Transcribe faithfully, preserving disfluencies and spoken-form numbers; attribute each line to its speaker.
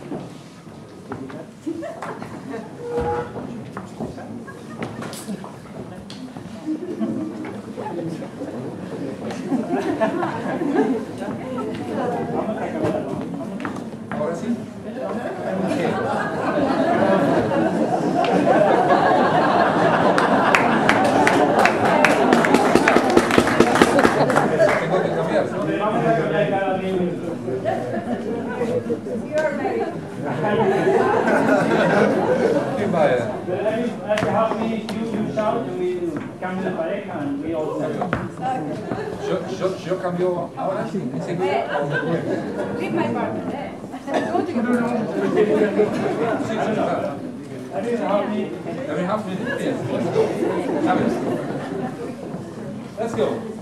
Speaker 1: Ahora sí. Tengo que cambiar, ¿no?
Speaker 2: Vamos a cambiar cada diez minutos.
Speaker 1: Qué vaya.
Speaker 2: But let me, let's help me, you, you shout, and we cambio de pareja, and we all
Speaker 1: Yo, yo, yo cambio ahora sí. Enseguida.
Speaker 3: Leave my partner there. Go to
Speaker 1: No, no, no. Sí, sí, claro.
Speaker 2: I need to help me.
Speaker 1: Let me help you. Yes, let's go. Have it. Let's go.